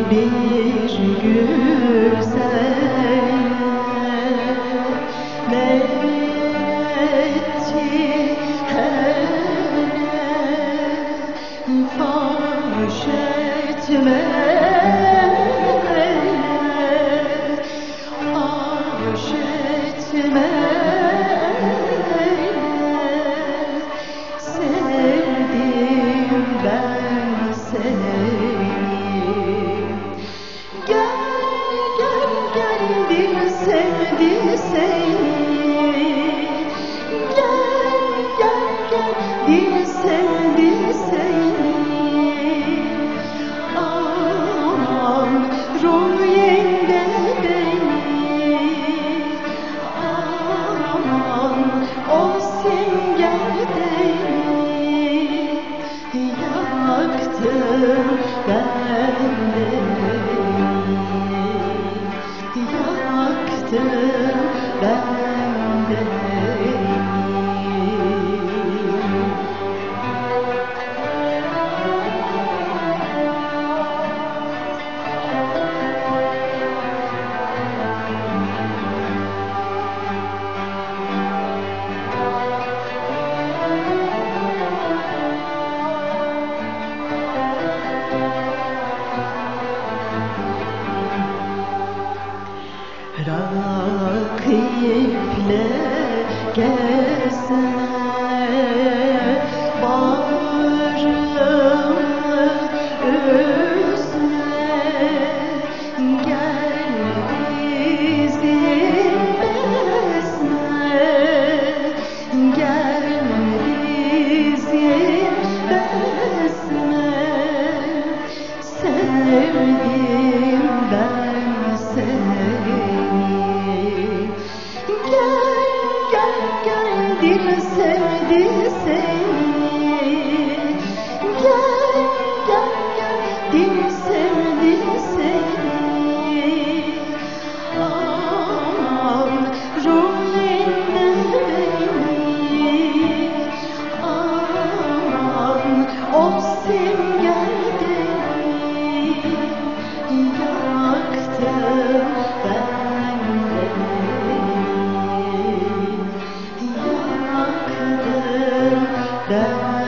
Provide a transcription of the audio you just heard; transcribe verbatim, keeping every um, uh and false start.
bir güzel metti hele faş etme faş etme sevdim ben seni. Sevdi seni, gel gel gel, dil sevdi seni. Aman rüyende beni, aman o simgerdeni yaktın beni. Yaktın beni. Rakiple gezme bağrımı üzme, gel bizim besme, gel bizim besme. Sevdim ben seni. Dil sevdi seni, gel gel gel, dil sevdi seni. Aman rüyende beni, aman o simgerdeni yaktın beni. That